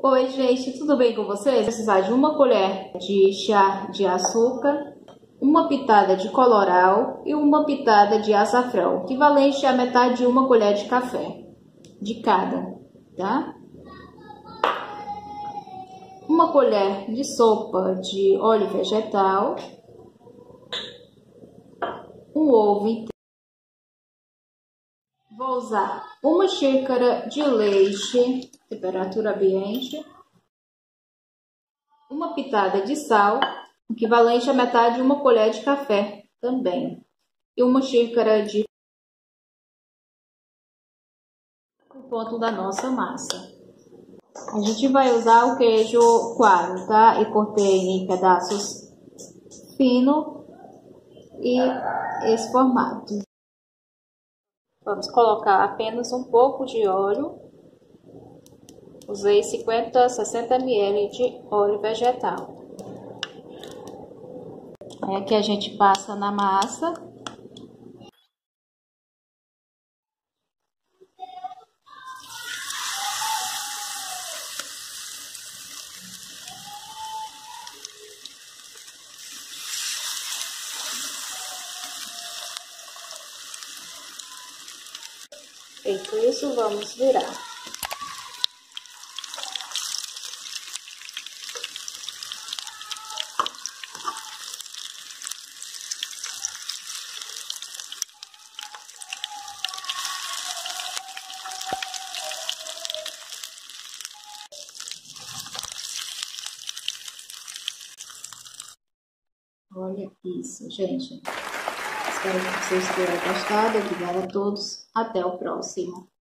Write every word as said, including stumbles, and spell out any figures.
Oi, gente, tudo bem com vocês? Precisar de uma colher de chá de açúcar, uma pitada de colorau e uma pitada de açafrão, equivalente a metade de uma colher de café de cada, tá? Uma colher de sopa de óleo vegetal, um ovo inteiro. Vou usar uma xícara de leite, temperatura ambiente, uma pitada de sal, equivalente a metade de uma colher de café também, e uma xícara de o ponto da nossa massa. A gente vai usar o queijo coalho, tá? E cortei em pedaços finos e esse formato. Vamos colocar apenas um pouco de óleo. Usei cinquenta, sessenta mililitros de óleo vegetal. Aí aqui a gente passa na massa. Feito isso, vamos virar. Olha isso, gente. Espero que vocês tenham gostado. Obrigada a todos. Até o próximo.